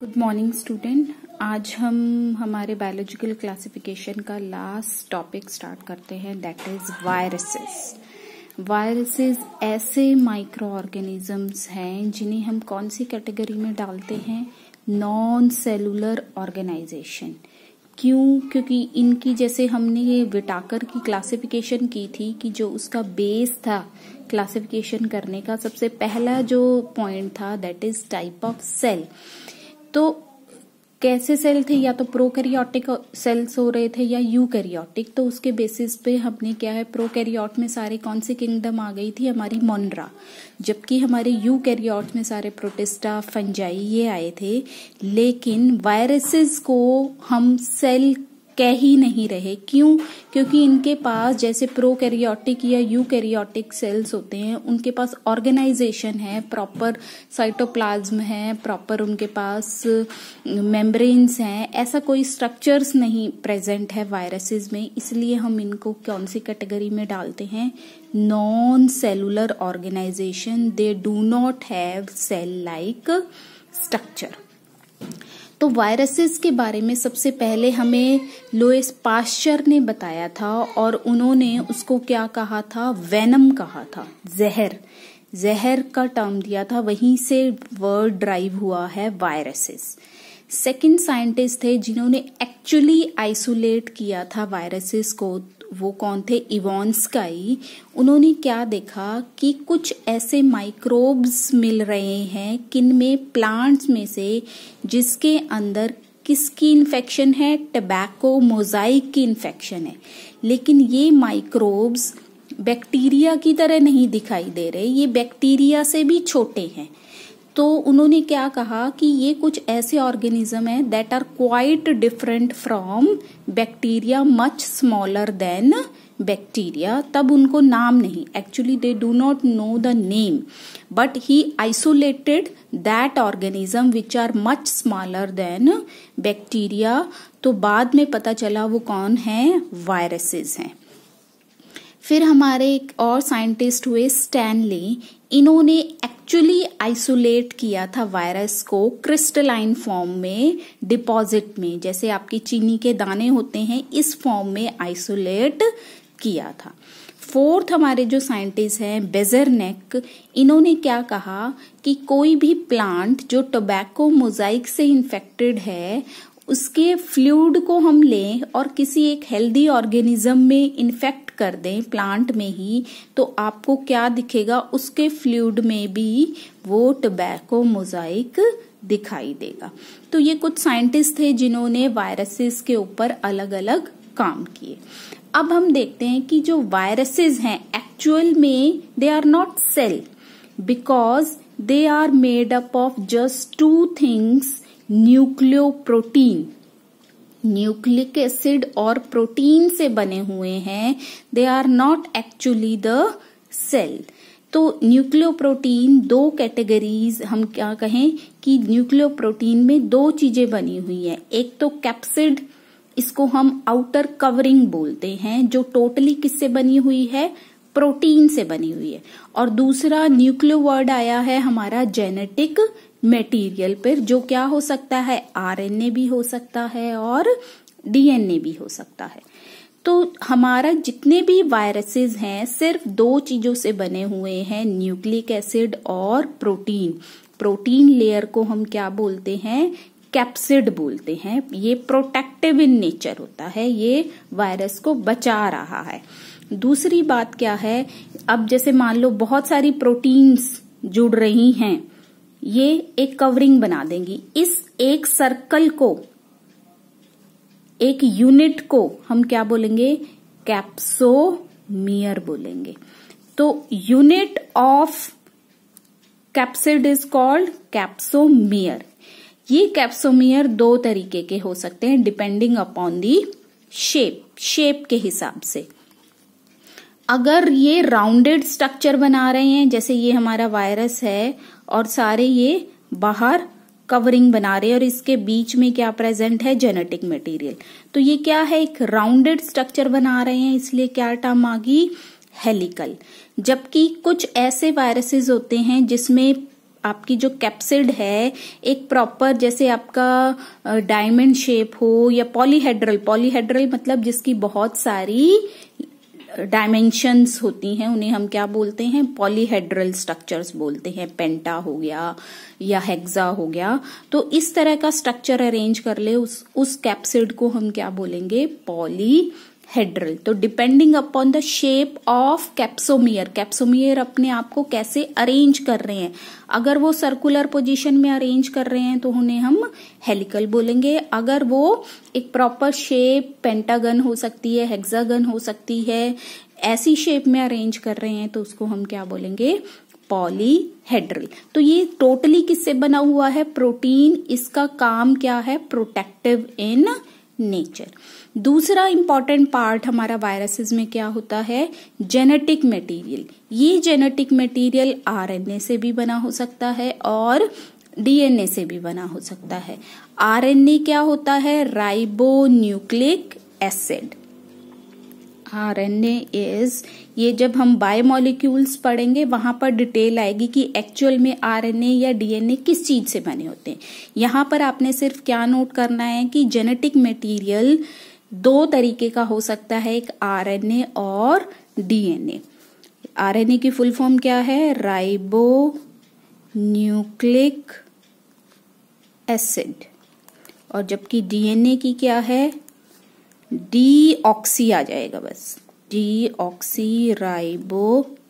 Good morning student. आज हम हमारे बायोलॉजिकल क्लासिफिकेशन का लास्ट टॉपिक स्टार्ट करते हैं, दैट इज वायरसेस। वायरसेस ऐसे माइक्रो ऑर्गेनिजम्स हैं जिन्हें हम कौन सी कैटेगरी में डालते हैं? Non cellular organisation. क्यों? क्योंकि इनकी जैसे हमने ये विटाकर की क्लासिफिकेशन की थी कि जो उसका बेस था क्लासिफिकेशन करने का, सबसे पहला जो पॉइंट था that is type of cell. तो कैसे सेल थे? या तो प्रोकैरियोटिक सेल्स हो रहे थे या यूकैरियोटिक। तो उसके बेसिस पे हमने क्या है, प्रोकैरियोट में सारे कौन सी किंगडम आ गई थी? हमारी मोनरा। जबकि हमारे यूकैरियोट में सारे प्रोटिस्टा, फंजाई ये आए थे। लेकिन वायरसेस को हम सेल कह ही नहीं रहे। क्यों? क्योंकि इनके पास जैसे प्रोकैरियोटिक या यूकैरियोटिक सेल्स होते हैं, उनके पास ऑर्गेनाइजेशन है, प्रॉपर साइटोप्लाज्म है, प्रॉपर उनके पास मेम्ब्रेन्स हैं। ऐसा कोई स्ट्रक्चर्स नहीं प्रेजेंट है वायरसेस में, इसलिए हम इनको कौन सी कैटेगरी में डालते हैं? Non cellular organisation. They do not have cell like structure. तो वायरसेस के बारे में सबसे पहले हमें लुईस पाश्चर ने बताया था, और उन्होंने उसको क्या कहा था? वेनम कहा था, जहर। जहर का टर्म दिया था, वहीं से वर्ड ड्राइव हुआ है वायरसेस। सेकंड साइंटिस्ट थे जिन्होंने एक्चुअली आइसोलेट किया था वायरसेस को, वो कौन थे? इवॉन्स्काई। उन्होंने क्या देखा कि कुछ ऐसे माइक्रोब्स मिल रहे हैं किनमें, प्लांट्स में से, जिसके अंदर किसकी इन्फेक्शन है? टबैको मोजाइक की इन्फेक्शन है। लेकिन ये माइक्रोब्स बैक्टीरिया की तरह नहीं दिखाई दे रहे, ये बैक्टीरिया से भी छोटे हैं। तो उन्होंने क्या कहा कि ये कुछ ऐसे ऑर्गेनिज्म हैं that are quite different from bacteria, much smaller than bacteria. तब उनको नाम नहीं, actually they do not know the name, but he isolated that organism which are much smaller than bacteria. तो बाद में पता चला वो कौन है? वायरसेस हैं। फिर हमारे एक और साइंटिस्ट हुए, स्टैनली। इन्होंने एक्चुअली आइसोलेट किया था वायरस को क्रिस्टलाइन फॉर्म में, डिपॉजिट में, जैसे आपकी चीनी के दाने होते हैं, इस फॉर्म में आइसोलेट किया था। फोर्थ हमारे जो साइंटिस्ट हैं, बेजरनेक। इन्होंने क्या कहा कि कोई भी प्लांट जो टोबैको मोजाइक से इन्फेक्टेड है, उसके फ्लूइड को हम लें और किसी एक हेल्दी ऑर्गेनिज्म में इन्फेक्ट कर दें, प्लांट में ही, तो आपको क्या दिखेगा? उसके फ्लूइड में भी वो टोबैको मोजाइक दिखाई देगा। तो ये कुछ साइंटिस्ट थे जिन्होंने वायरसेस के ऊपर अलग अलग काम किए। अब हम देखते हैं कि जो वायरसेस हैं एक्चुअल में they are not cell, because they are made up of just two things, nucleoprotein. Nucleic acid और प्रोटीन से बने हुए हैं, they are not actually the cell. तो न्यूक्लियोप्रोटीन दो कैटेगरीज, हम क्या कहें कि न्यूक्लियोप्रोटीन में दो चीजें बनी हुई है। एक तो कैप्सिड, इसको हम आउटर कवरिंग बोलते हैं, जो टोटली किससे बनी हुई है? प्रोटीन से बनी हुई है। और दूसरा न्यूक्लियो वर्ड आया है हमारा जेनेटिक मटेरियल पर, जो क्या हो सकता है? आरएनए भी हो सकता है और डीएनए भी हो सकता है। तो हमारा जितने भी वायरसेस हैं सिर्फ दो चीजों से बने हुए हैं, न्यूक्लिक एसिड और प्रोटीन। प्रोटीन लेयर को हम क्या बोलते हैं? कैप्सिड बोलते हैं। ये प्रोटेक्टिव इन नेचर होता है, ये वायरस को बचा रहा है। दूसरी बात क्या है? अब जैसे मान लो बहुत सारी प्रोटीन्स जुड़ रही हैं, ये एक कवरिंग बना देंगी। इस एक सर्कल को, एक यूनिट को हम क्या बोलेंगे? कैप्सोमियर बोलेंगे। तो unit of capsid is called capsomere. ये कैप्सोमियर दो तरीके के हो सकते हैं डिपेंडिंग अपॉन दी शेप के हिसाब से। अगर ये राउंडेड स्ट्रक्चर बना रहे हैं, जैसे ये हमारा वायरस है और सारे ये बाहर कवरिंग बना रहे हैं और इसके बीच में क्या प्रेजेंट है? Genetic material. तो ये क्या है? एक राउंडेड स्ट्रक्चर बना रहे हैं, इसलिए क्या टर्म आ गई? हेलिकल। जबकि कुछ ऐसे वायरसेस होते हैं जिसमें आपकी जो कैप्सिड है एक प्रॉपर, जैसे आपका डायमंड शेप हो या पॉलीहेड्रल मतलब जिसकी बहुत सारी डायमेंशंस होती हैं, उन्हें हम क्या बोलते हैं, पॉलीहेड्रल स्ट्रक्चर्स बोलते हैं। पेंटा हो गया या हेक्सा हो गया, तो इस तरह का स्ट्रक्चर अरेंज कर ले उस कैप्सिड को हम क्या बोलेंगे, पॉलीहेड्रल। तो depending upon the shape of capsomere अपने आप को कैसे अरेंज कर रहे हैं, अगर वो सर्कुलर पोजीशन में अरेंज कर रहे हैं तो उन्हें हम हेलिकल बोलेंगे। अगर वो एक प्रॉपर शेप, पेंटागन हो सकती है, हेक्सागन हो सकती है, ऐसी शेप में अरेंज कर रहे हैं तो उसको हम क्या बोलेंगे, पॉलीहेड्रल। तो ये टोटली किससे बना हुआ है, प्रोटीन। इसका काम क्या है, प्रोटेक्टिव इन नेचर। दूसरा इंपॉर्टेंट पार्ट हमारा वायरसेस में क्या होता है, जेनेटिक मटेरियल। ये जेनेटिक मटेरियल आरएनए से भी बना हो सकता है और डीएनए से भी बना हो सकता है। आरएनए क्या होता है, राइबोन्यूक्लिक एसिड। आरएनए इज, ये जब हम बायोमोलिक्यूल्स पढ़ेंगे वहां पर डिटेल आएगी कि एक्चुअल में आरएनए या डीएनए किस चीज से बने होते हैं। यहां पर आपने सिर्फ क्या नोट करना है कि जेनेटिक मटेरियल दो तरीके का हो सकता है, एक आरएनए और डीएनए। आरएनए की फुल फॉर्म क्या है, राइबो न्यूक्लिक एसिड, और जबकि डीएनए की क्या है, डीऑक्सी आ जाएगा, बस डीऑक्सी राइबो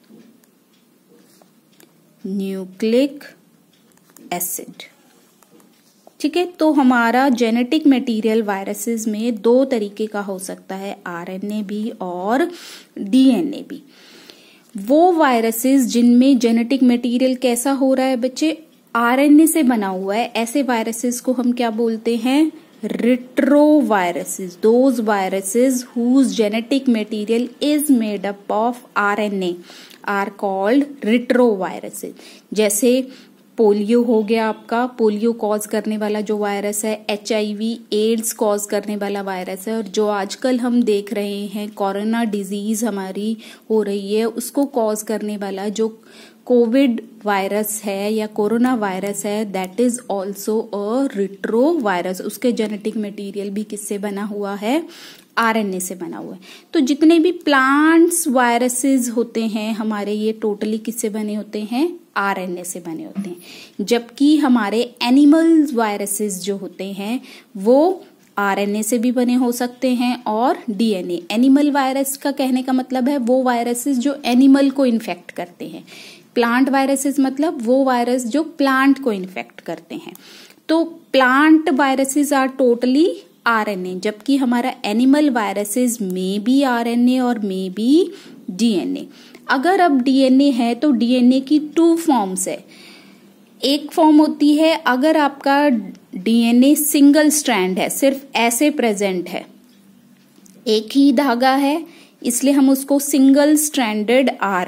न्यूक्लिक एसिड। ठीक है, तो हमारा जेनेटिक मटेरियल वायरसेस में दो तरीके का हो सकता है, आरएनए भी और डीएनए भी। वो वायरसेस जिनमें जेनेटिक मटेरियल कैसा हो रहा है बच्चे, आरएनए से बना हुआ है, ऐसे वायरसेस को हम क्या बोलते हैं, retroviruses. Those viruses whose genetic material is made up of RNA are called retroviruses. जैसे पोलियो हो गया आपका, पोलियो कॉज करने वाला जो वायरस है, HIV एड्स कॉज करने वाला वायरस है, और जो आजकल हम देख रहे हैं कोरोना डिजीज हमारी हो रही है, उसको कॉज करने वाला जो कोविड वायरस है या कोरोना वायरस है, that is also a retro virus. उसके जेनेटिक मटेरियल भी किससे बना हुआ है, आरएनए से बना हुआ है। तो जितने भी प्लांट्स वायरसेस होते हैं हमारे, ये टोटली किससे बने होते हैं, आरएनए से बने होते हैं। जबकि हमारे एनिमल वायरसेस जो होते हैं वो आरएनए से भी बने हो सकते हैं और डीएनए। एनिमल वायरस का कहने का मतलब है वो वायरसेस जो एनिमल को इन्फेक्ट करते हैं। प्लांट वायरसेस मतलब वो वायरस जो प्लांट को इन्फेक्ट करते हैं। तो plant viruses are totally RNA, जबकि हमारा एनिमल वायरसेस में भी आरएनए और में भी डीएनए। अगर अब डीएनए है तो डीएनए की टू फॉर्म्स है। एक फॉर्म होती है अगर आपका डीएनए सिंगल स्ट्रैंड है, सिर्फ ऐसे प्रेजेंट है, एक ही धागा है, इसलिए हम उसको single stranded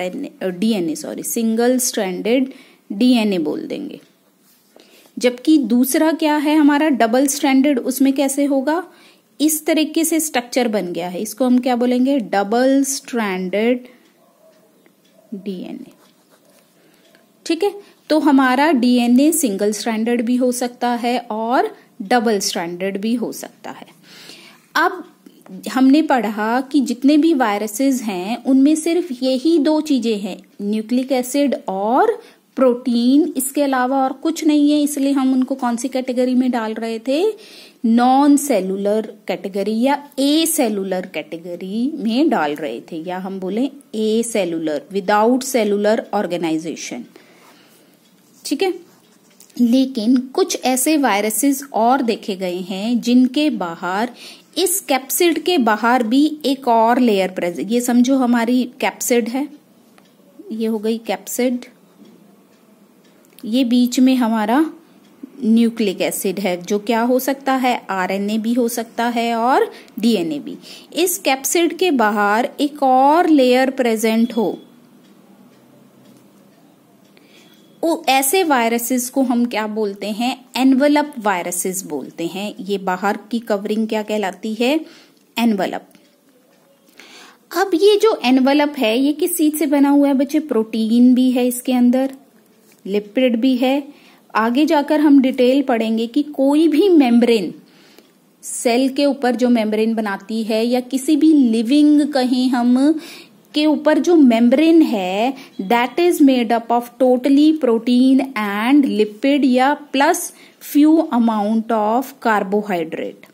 single stranded DNA बोल देंगे। जबकि दूसरा क्या है हमारा डबल स्ट्रैंडेड, उसमें कैसे होगा, इस तरीके से स्ट्रक्चर बन गया है, इसको हम क्या बोलेंगे, डबल स्ट्रैंडेड डीएनए। ठीक है, तो हमारा डीएनए सिंगल स्ट्रैंडेड भी हो सकता है और डबल स्ट्रैंडेड भी हो सकता है। अब हमने पढ़ा कि जितने भी वायरसेस हैं उनमें सिर्फ यही दो चीजें हैं, न्यूक्लिक एसिड और प्रोटीन, इसके अलावा और कुछ नहीं है। इसलिए हम उनको कौन सी कैटेगरी में डाल रहे थे, नॉन सेलुलर कैटेगरी या ए सेलुलर कैटेगरी में डाल रहे थे, या हम बोले acellular, without cellular organisation. ठीक है, लेकिन कुछ ऐसे वायरसेस और देखे गए हैं जिनके बाहर, इस कैप्सिड के बाहर भी एक और लेयर प्रेजेंट। ये समझो हमारी कैप्सिड है, ये हो गई कैप्सिड, ये बीच में हमारा न्यूक्लिक एसिड है जो क्या हो सकता है, आरएनए भी हो सकता है और डीएनए भी। इस कैप्सिड के बाहर एक और लेयर प्रेजेंट हो, ऐसे वायरसेस को हम क्या बोलते हैं, एनवलप वायरसेस बोलते हैं। ये बाहर की कवरिंग क्या कहलाती है, एनवलप। अब ये जो एनवलप है ये किस चीज से बना हुआ है बच्चे, प्रोटीन भी है इसके अंदर, लिपिड भी है। आगे जाकर हम डिटेल पढ़ेंगे कि कोई भी मेम्ब्रेन, सेल के ऊपर जो मेम्ब्रेन बनाती है या किसी भी लिविंग कहीं हम के ऊपर जो मेम्ब्रेन है, that is made up of totally protein and lipid या plus few amount of carbohydrate.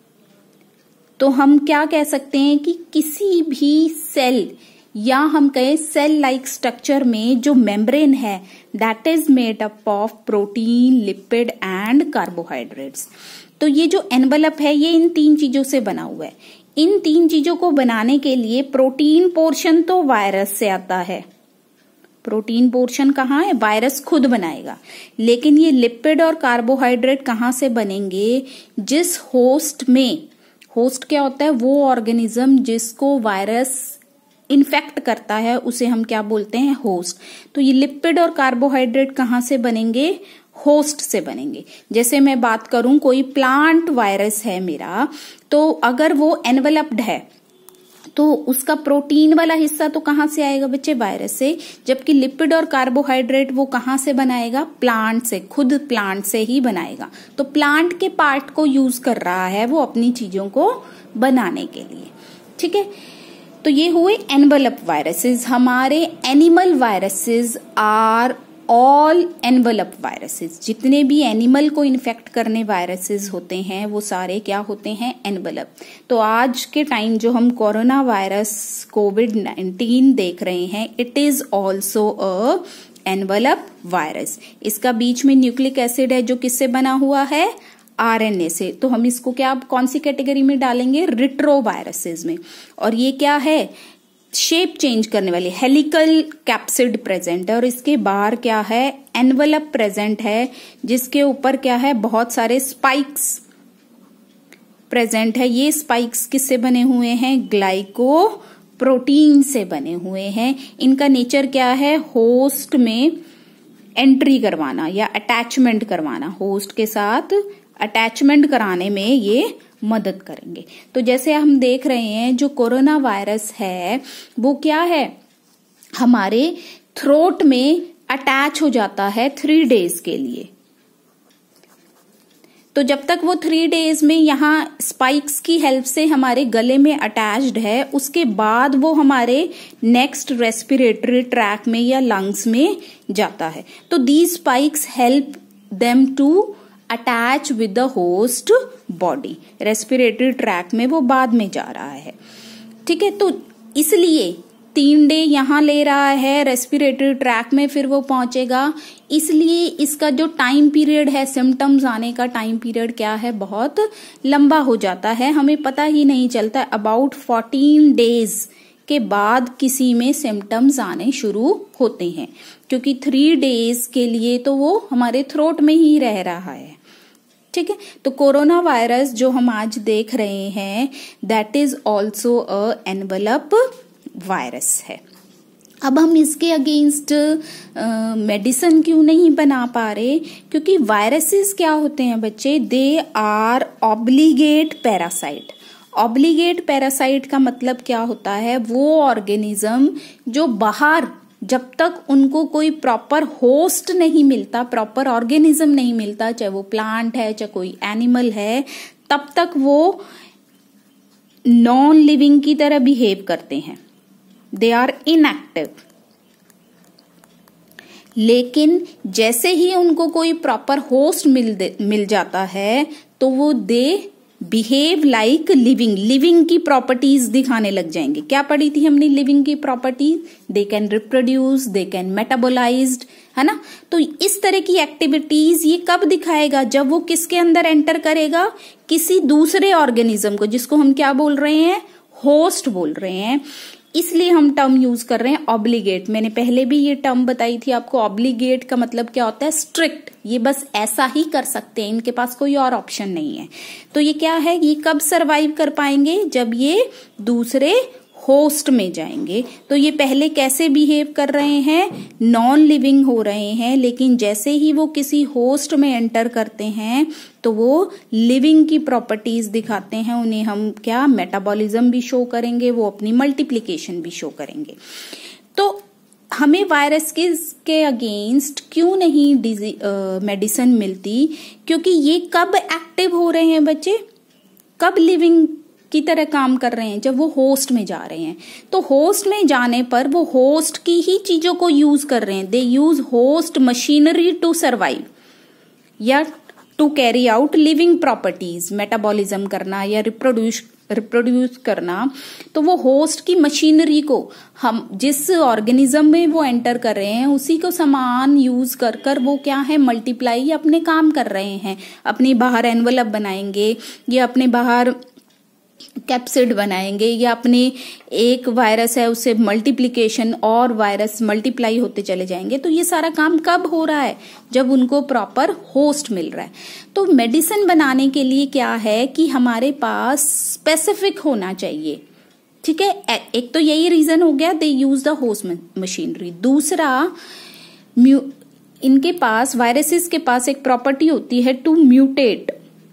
तो हम क्या कह सकते हैं कि किसी भी सेल या हम कहें सेल लाइक स्ट्रक्चर में जो मेम्ब्रेन है, that is made up of protein, lipid and carbohydrates. तो ये जो एनवलप है ये इन 3 चीजों से बना हुआ है। इन 3 चीजों को बनाने के लिए प्रोटीन पोर्शन तो वायरस से आता है। प्रोटीन पोर्शन कहाँ है? वायरस खुद बनाएगा। लेकिन ये लिपिड और कार्बोहाइड्रेट कहाँ से बनेंगे? जिस होस्ट में, होस्ट क्या होता है? वो ऑर्गेनिज्म जिसको वायरस इन्फेक्ट करता है उसे हम क्या बोलते हैं? होस्ट। तो ये लिपिड और कार्बोहाइड्रेट कहाँ से बनेंगे? होस्ट से बनेंगे। जैसे मैं बात करूं कोई प्लांट वायरस है मेरा, तो अगर वो एनवलप्ड है तो उसका प्रोटीन वाला हिस्सा तो कहाँ से आएगा बच्चे? वायरस से। जबकि लिपिड और कार्बोहाइड्रेट वो कहाँ से बनाएगा? प्लांट से, खुद प्लांट से ही बनाएगा। तो प्लांट के पार्ट को यूज कर रहा है वो अपनी चीजों को बनाने के लिए। ठीक है, तो ये हुए एनवलप वायरसेस। हमारे animal viruses are all envelope viruses. जितने भी एनिमल को इन्फेक्ट करने वायरसेस होते हैं वो सारे क्या होते हैं? एनवलप। तो आज के टाइम जो हम कोरोना वायरस कोविड-19 देख रहे हैं, it is also a envelope virus. इसका बीच में न्यूक्लिक एसिड है जो किससे बना हुआ है? आरएनए से। तो हम इसको क्या कौन सी कैटेगरी में डालेंगे? रिट्रोवायरसेस में। और ये क्या है? शेप चेंज करने वाली हेलिकल कैप्सिड प्रेजेंट है और इसके बाहर क्या है? एनवलप प्रेजेंट है जिसके ऊपर क्या है? बहुत सारे स्पाइक्स प्रेजेंट है। ये स्पाइक्स किससे बने हुए हैं? ग्लाइकोप्रोटीन से बने हुए हैं। इनका नेचर क्या है? होस्ट में एंट्री करवाना या अटैचमेंट करवाना, होस्ट के साथ अटैचमेंट कराने में ये मदद करेंगे। तो जैसे हम देख रहे हैं जो कोरोना वायरस है वो क्या है? हमारे थ्रोट में अटैच हो जाता है 3 डेज के लिए। तो जब तक वो 3 डेज में यहाँ स्पाइक्स की हेल्प से हमारे गले में अटैच्ड है, उसके बाद वो हमारे नेक्स्ट रेस्पिरेटरी ट्रैक में या लंग्स में जाता है। तो these spikes help them to attach with the host body. Respiratory tract में वो बाद में जा रहा है। ठीक है, तो इसलिए 3 डे यहां ले रहा है रेस्पिरेटरी ट्रैक में, फिर वो पहुंचेगा। इसलिए इसका जो टाइम पीरियड है, सिम्टम्स आने का टाइम पीरियड क्या है? बहुत लंबा हो जाता है, हमें पता ही नहीं चलता। अबाउट 14 डेज के बाद किसी में सिम्टम्स आने शुरू होते हैं, क्योंकि 3 डेज के लिए तो वो हमारे थ्रोट में ही रह रहा है। ठीक है, तो कोरोना वायरस जो हम आज देख रहे हैं, that is also a envelope virus है। अब हम इसके अगेंस्ट मेडिसिन क्यों नहीं बना पा रहे? क्योंकि वायरसेस क्या होते हैं बच्चे? They are obligate parasite. Obligate parasite का मतलब क्या होता है? वो ऑर्गेनिज्म जो बाहर, जब तक उनको कोई प्रॉपर होस्ट नहीं मिलता, प्रॉपर ऑर्गेनिज्म नहीं मिलता, चाहे वो प्लांट है चाहे कोई एनिमल है, तब तक वो नॉन लिविंग की तरह बिहेव करते हैं। They are inactive. लेकिन जैसे ही उनको कोई प्रॉपर होस्ट मिल जाता है तो वो they behave like living. Living की प्रॉपर्टीज दिखाने लग जाएंगे। क्या पढ़ी थी हमने लिविंग की properties? They can reproduce, they can metabolized, है ना। तो इस तरह की एक्टिविटीज ये कब दिखाएगा? जब वो किसके अंदर एंटर करेगा? किसी दूसरे ऑर्गेनिज्म को, जिसको हम क्या बोल रहे हैं? होस्ट बोल रहे हैं। इसलिए हम टर्म यूज कर रहे हैं ऑब्लिगेट। मैंने पहले भी ये टर्म बताई थी आपको। ऑब्लिगेट का मतलब क्या होता है? स्ट्रिक्ट। ये बस ऐसा ही कर सकते हैं, इनके पास कोई और ऑप्शन नहीं है। तो ये क्या है? ये कब सरवाइव कर पाएंगे? जब ये दूसरे होस्ट में जाएंगे। तो ये पहले कैसे बिहेव कर रहे हैं? नॉन लिविंग हो रहे हैं, लेकिन जैसे ही वो किसी होस्ट में एंटर करते हैं तो वो लिविंग की प्रॉपर्टीज दिखाते हैं। उन्हें हम क्या मेटाबॉलिज्म भी शो करेंगे, वो अपनी मल्टीप्लिकेशन भी शो करेंगे। तो हमें वायरस के अगेंस्ट क्यों नहीं मेडिसिन मिलती? क्योंकि ये कब एक्टिव हो रहे हैं बच्चे, कब लिविंग की तरह काम कर रहे हैं? जब वो होस्ट में जा रहे हैं। तो होस्ट में जाने पर वो होस्ट की ही चीजों को यूज कर रहे हैं। They use host machinery to survive या to carry out living properties, metabolism करना या रिप्रोड्यूस करना। तो वो होस्ट की मशीनरी को, हम जिस ऑर्गेनिज्म में वो एंटर कर रहे हैं उसी को सामान यूज कर कर वो क्या है, मल्टीप्लाई अपने काम कर रहे हैं। अपने बाहर एनवलप बनाएंगे या अपने बाहर कैप्सिड बनाएंगे या अपने एक वायरस है उससे मल्टीप्लिकेशन और वायरस मल्टीप्लाई होते चले जाएंगे। तो ये सारा काम कब हो रहा है? जब उनको प्रॉपर होस्ट मिल रहा है। तो मेडिसिन बनाने के लिए क्या है कि हमारे पास स्पेसिफिक होना चाहिए। ठीक है, एक तो यही रीजन हो गया, they use the host machinery. दूसरा, इनके पास, वायरसेस के पास एक प्रॉपर्टी होती है टू म्यूटेट,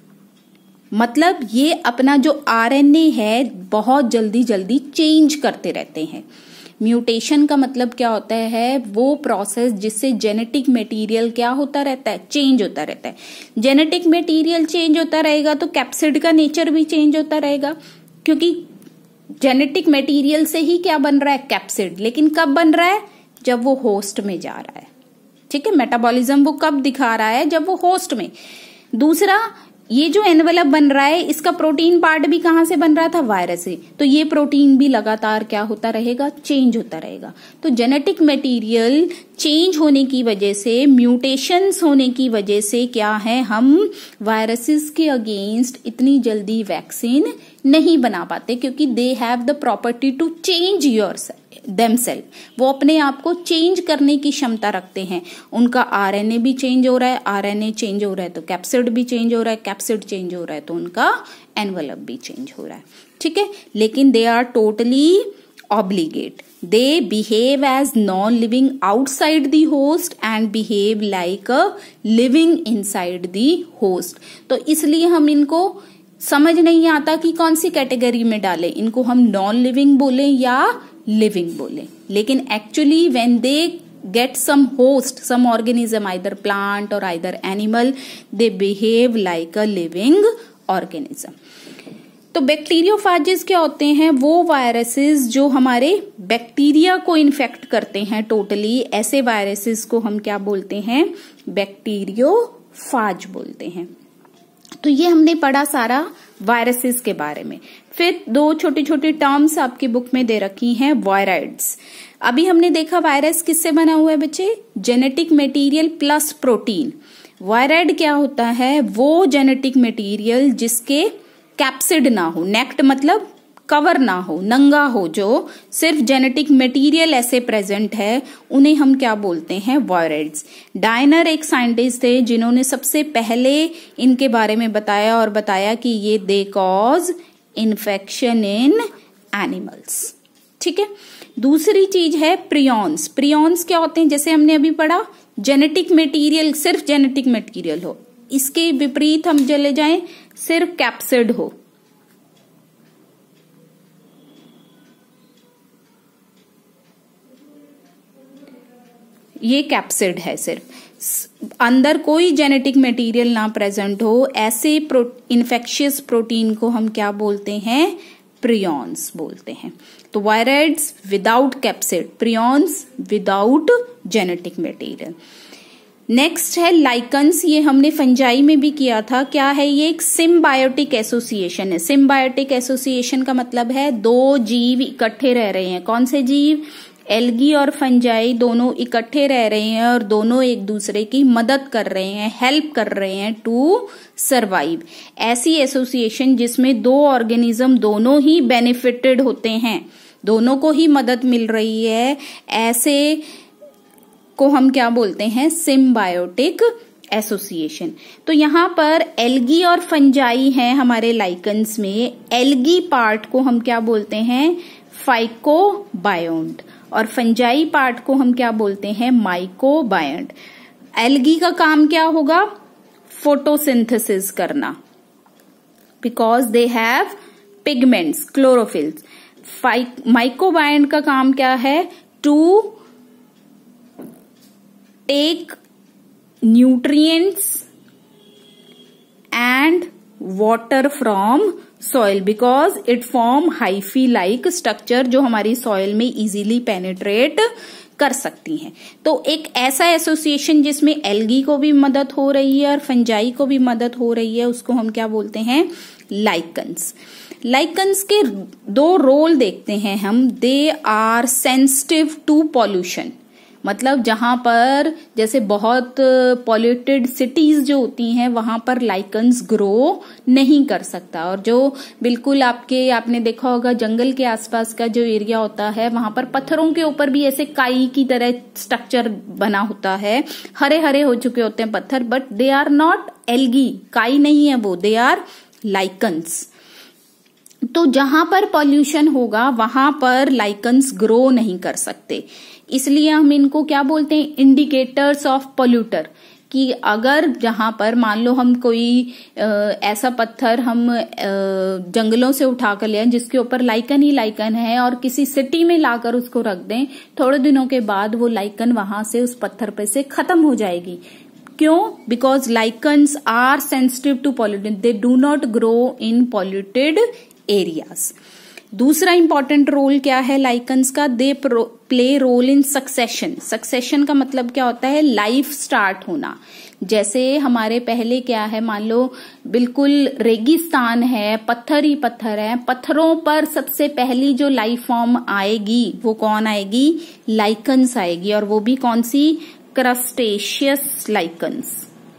मतलब ये अपना जो आरएनए है बहुत जल्दी जल्दी चेंज करते रहते हैं। म्यूटेशन का मतलब क्या होता है? वो प्रोसेस जिससे जेनेटिक मटेरियल क्या होता रहता है, चेंज होता रहता है। जेनेटिक मटेरियल चेंज होता रहेगा तो कैप्सिड का नेचर भी चेंज होता रहेगा, क्योंकि जेनेटिक मटेरियल से ही क्या बन रहा है, कैप्सिड। लेकिन कब बन रहा है? जब वो होस्ट में जा रहा है। ठीक है, मेटाबॉलिज्म वो कब दिखा रहा है? जब वो होस्ट में। दूसरा, ये जो एनवेलप बन रहा है इसका प्रोटीन पार्ट भी कहां से बन रहा था? वायरस से। तो ये प्रोटीन भी लगातार क्या होता रहेगा, चेंज होता रहेगा। तो जेनेटिक मटेरियल चेंज होने की वजह से, म्यूटेशंस होने की वजह से क्या है, हम वायरसेस के अगेंस्ट इतनी जल्दी वैक्सीन नहीं बना पाते, क्योंकि they have the property to change themselves. वो अपने आप को चेंज करने की क्षमता रखते हैं। उनका आरएनए भी चेंज हो रहा है, आरएनए चेंज हो रहा है तो कैप्सिड भी चेंज हो रहा है, कैप्सिड चेंज हो रहा है तो उनका एनवेलप भी चेंज हो रहा है। ठीक है, लेकिन they are totally obligate. They behave as non-living outside the host and behave like a living inside the host. तो इसलिए हम इनको समझ नहीं आता कि कौन सी कैटेगरी में डालें, इनको हम नॉन लिविंग बोले या लिविंग बोले। लेकिन actually when they get some host, some organism, either plant or either animal, they behave like a living organism. तो बैक्टीरियोफाजेस क्या होते हैं? वो वायरसेस जो हमारे बैक्टीरिया को इन्फेक्ट करते हैं टोटली, ऐसे वायरसेस को हम क्या बोलते हैं? बैक्टीरियोफाज बोलते हैं। तो ये हमने पढ़ा सारा वायरसेस के बारे में। फिर दो छोटी छोटी टर्म्स आपकी बुक में दे रखी हैं, वायराइड्स। अभी हमने देखा वायरस किससे बना हुआ है बच्चे? Genetic material plus protein. Viroid क्या होता है? वो जेनेटिक मटेरियल जिसके कैप्सिड ना हो, नेक्ट मतलब कवर ना हो, नंगा हो, जो सिर्फ जेनेटिक मटेरियल ऐसे प्रेजेंट है, उन्हें हम क्या बोलते हैं? वायराइड्स। डायनर एक साइंटिस्ट थे जिन्होंने सबसे पहले इनके बारे में बताया और बताया कि ये they cause infection in animals. ठीक है, दूसरी चीज है प्रियॉन्स। प्रियॉन्स क्या होते हैं? जैसे हमने अभी पढ़ा, जेनेटिक मटेरियल, सिर्फ जेनेटिक मटेरियल हो। इसके विपरीत हम चले जाएं, सिर्फ कैप्सिड हो। ये कैप्सिड है, सिर्फ अंदर कोई जेनेटिक मटेरियल ना प्रेजेंट हो, ऐसे इन्फेक्शियस प्रोटीन को हम क्या बोलते हैं? प्रियॉन्स बोलते हैं। तो viroids without capsid, prions without genetic material. Next है लाइकन्स। ये हमने फंजाई में भी किया था। क्या है ये? एक सिम्बायोटिक एसोसिएशन है। सिम्बायोटिक एसोसिएशन का मतलब है दो जीव इकट्ठे रह रहे हैं। कौन से जीव? एल्गी और फंजाई दोनों इकट्ठे रह रहे हैं और दोनों एक दूसरे की मदद कर रहे हैं, हेल्प कर रहे हैं टू सरवाइव। ऐसी एसोसिएशन जिसमें दो ऑर्गेनिज्म दोनों ही बेनिफिटेड होते हैं, दोनों को ही मदद मिल रही है, ऐसे को हम क्या बोलते हैं? Symbiotic association. तो यहाँ पर एल्गी और फंजाई हैं हमारे लाइकन्स में। एल्गी पार्ट को हम क्या बोलते हैं? फाइकोबायोन्ट। और फंजाई पार्ट को हम क्या बोलते हैं? माइकोबायोन्ट। एल्गी का काम क्या होगा? फोटोसिंथेसिस करना, because they have pigments, chlorophylls. Mycobiont का काम क्या है? To take nutrients and water from soil because it form hyphae like structure जो हमारी सॉइल में इजीली पेनिट्रेट कर सकती हैं। तो एक ऐसा एसोसिएशन जिसमें एल्गी को भी मदद हो रही है और फंजाई को भी मदद हो रही है, उसको हम क्या बोलते हैं? लाइकन्स। लाइकन्स के दो रोल देखते हैं हम। They are sensitive to pollution, मतलब जहां पर जैसे बहुत पॉल्यूटेड सिटीज जो होती हैं वहां पर लाइकन्स ग्रो नहीं कर सकता, और जो बिल्कुल आपने देखा होगा जंगल के आसपास का जो एरिया होता है वहां पर पत्थरों के ऊपर भी ऐसे काई की तरह स्ट्रक्चर बना होता है, हरे हरे हो चुके होते हैं पत्थर, but they are not algae, काई नहीं है वो, दे आर लाइकन्स। तो जहां पर पॉल्यूशन होगा वहां पर लाइकन्स ग्रो नहीं कर सकते, इसलिए हम इनको क्या बोलते हैं? Indicators of polluter. कि अगर जहां पर मान लो हम कोई ऐसा पत्थर हम जंगलों से उठाकर ले आए जिसके ऊपर लाइकन ही लाइकन है और किसी सिटी में लाकर उसको रख दें, थोड़े दिनों के बाद वो लाइकन वहां से उस पत्थर पे से खत्म हो जाएगी। क्यों? Because lichens are sensitive to polluted, they do not grow in polluted areas. दूसरा इंपॉर्टेंट रोल क्या है लाइकन्स का? They play role in succession. Succession का मतलब क्या होता है? लाइफ स्टार्ट होना। जैसे हमारे पहले क्या है, मान लो बिल्कुल रेगिस्तान है, पत्थर ही पत्थर है, पत्थरों पर सबसे पहली जो लाइफ फॉर्म आएगी वो कौन आएगी? लाइकन्स आएगी, और वो भी कौन सी? क्रस्टेशियस लाइकन्स,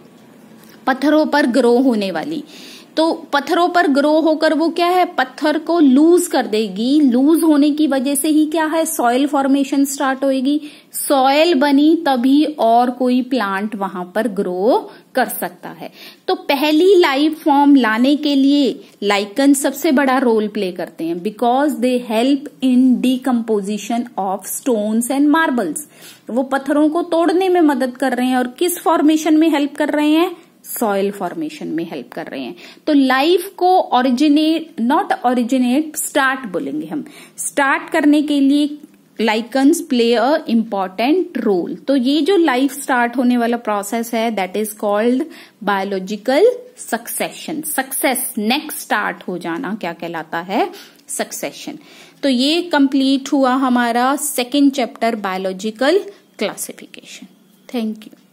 पत्थरों पर ग्रो होने वाली। तो पत्थरों पर ग्रो होकर वो क्या है? पत्थर को लूज कर देगी, लूज होने की वजह से ही क्या है? सॉइल फॉर्मेशन स्टार्ट होएगी, सॉइल बनी तभी और कोई प्लांट वहां पर ग्रो कर सकता है। तो पहली लाइफ फॉर्म लाने के लिए लाइकन सबसे बड़ा रोल प्ले करते हैं, because they help in decomposition of stones and marbles. वो पत्थरों को तोड़ने में मदद कर रहे हैं, और किस फॉर्मेशन में हेल्प कर रहे हैं? सॉइल फॉर्मेशन में हेल्प कर रहे हैं। तो लाइफ को स्टार्ट बोलेंगे हम। स्टार्ट करने के लिए lichens play a important role. तो ये जो लाइफ स्टार्ट होने वाला प्रोसेस है that is called biological succession. Success, next start हो जाना क्या कहलाता है? सक्सेशन। तो ये कंप्लीट हुआ हमारा second chapter biological classification. Thank you.